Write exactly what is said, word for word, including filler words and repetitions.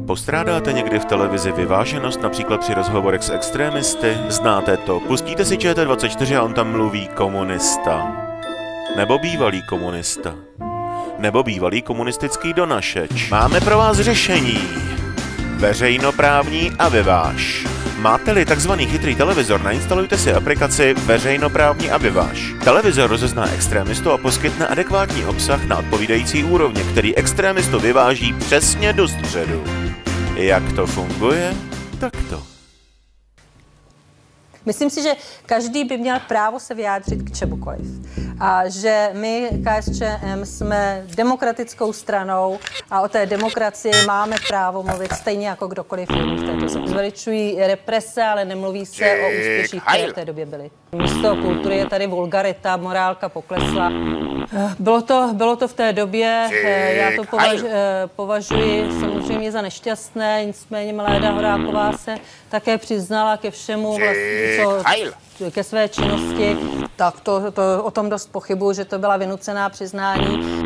Postrádáte někdy v televizi vyváženost, například při rozhovorech s extrémisty? Znáte to? Pustíte si Č T dvacet čtyři a on tam mluví komunista. Nebo bývalý komunista. Nebo bývalý komunistický donašeč. Máme pro vás řešení. Veřejnoprávní a vyváž. Máte-li takzvaný chytrý televizor, nainstalujte si aplikaci Veřejnoprávní a vyváž. Televizor rozezná extrémistu a poskytne adekvátní obsah na odpovídající úrovně, který extrémistu vyváží přesně do středu. Jak to funguje? Tak to. Myslím si, že každý by měl právo se vyjádřit k čemukoliv. A že my, K S Č M, jsme demokratickou stranou a o té demokracii máme právo mluvit stejně jako kdokoliv jiný v této zemi. Zveličují represe, ale nemluví se o úspěších, které v té době byly. Místo kultury je tady vulgarita, morálka poklesla. Bylo to, bylo to v té době, já to považ, považuji samozřejmě za nešťastné, nicméně Miléda Horáková se také přiznala ke všemu, vlastně, co, ke své činnosti, tak to, to o tom dost pochybuji, že to byla vynucená přiznání.